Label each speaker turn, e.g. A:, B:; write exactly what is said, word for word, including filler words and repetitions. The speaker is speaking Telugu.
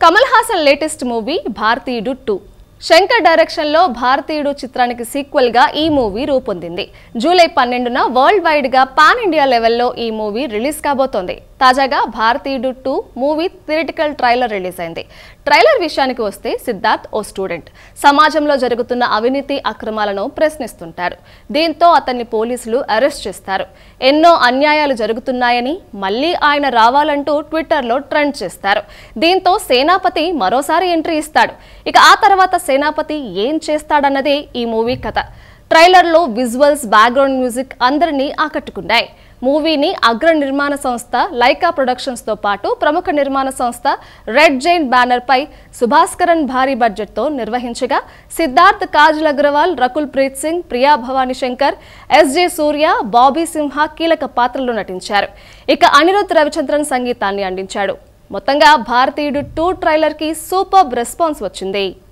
A: Kamal Hassan latest movie Bharateeyudu two. Shankar direction లో భారతీయుడు చిత్రానికి సీక్వెల్ గా ఈ మూవీ రూపొందింది. జూలై పన్నెండున వరల్డ్ వైడ్ గా పాన్ ఇండియా లెవెల్లో ఈ మూవీ రిలీజ్ కాబోతోంది. తాజాగా Bharateeyudu two movie theatrical trailer release అయింది. ట్రైలర్ విషయానికి వస్తే సిద్ధార్థ్ ఓ స్టూడెంట్ సమాజంలో జరుగుతున్న అవినీతి అక్రమాలను ప్రశ్నిస్తుంటారు. దీంతో అతన్ని పోలీసులు అరెస్ట్ చేస్తారు. ఎన్నో అన్యాయాలు జరుగుతున్నాయని మళ్ళీ ఆయన రావాలంటూ ట్విట్టర్లో ట్రెండ్ చేస్తారు. దీంతో సేనాపతి మరోసారి ఎంట్రీ ఇస్తాడు. ఇక ఆ తర్వాత సేనాపతి ఏం చేస్తాడన్నదే ఈ మూవీ కథ. ట్రైలర్లో విజువల్స్, బ్యాక్గ్రౌండ్ మ్యూజిక్ అందరినీ ఆకట్టుకున్నాయి. మూవీని అగ్ర నిర్మాణ సంస్థ లైకా ప్రొడక్షన్స్ తో పాటు ప్రముఖ నిర్మాణ సంస్థ రెడ్ జైంట్ బ్యానర్ పై సుభాస్కరన్ భారీ బడ్జెట్ తో నిర్వహించగా సిద్ధార్థ్, కాజల్ అగ్రవాల్, రకుల్ ప్రీత్ సింగ్, ప్రియా భవానీ శంకర్, ఎస్జే సూర్య, బాబీ సింహ కీలక పాత్రల్లో నటించారు. ఇక అనిరుద్ రవిచంద్రన్ సంగీతాన్ని అందించాడు. మొత్తంగా భారతీయుడు టూ ట్రైలర్ కి సూపర్ రెస్పాన్స్ వచ్చింది.